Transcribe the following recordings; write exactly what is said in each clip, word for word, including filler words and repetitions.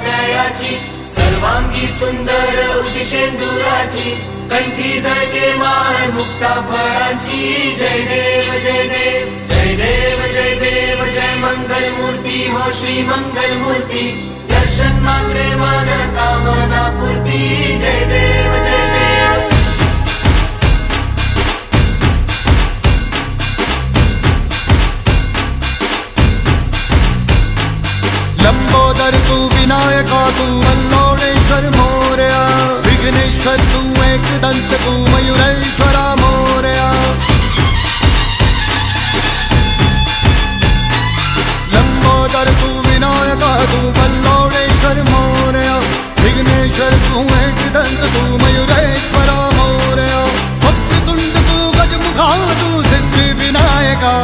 जयाची सर्वांगी सुंदर उदिशेंदुराची कंठी झळके माळ मुक्ता फळांची जय देव जय देव जय देव जय देव जय मंगल मूर्ती हो श्री मंगल मूर्ती दर्शन मात्रे मन कामना पूर्ती जय देव जय देव। लंबोदर तू विनायका तू अल्लोणेश्वर मोरया विघ्नेश्वर तू एक दंत तू मयूरेश्वरा मोरया। लंबोदर तू विनायका तू अल्लोणेश्वर मोरया विघ्नेश्वर तू एक दंत तू मयूरेश्वरा मोरया। वक्रतुंड तू गजमुखा तू सिद्धि विनायका।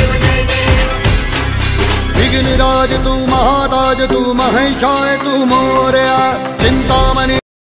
विघ्नराज तू महाताज तू महेशाय तू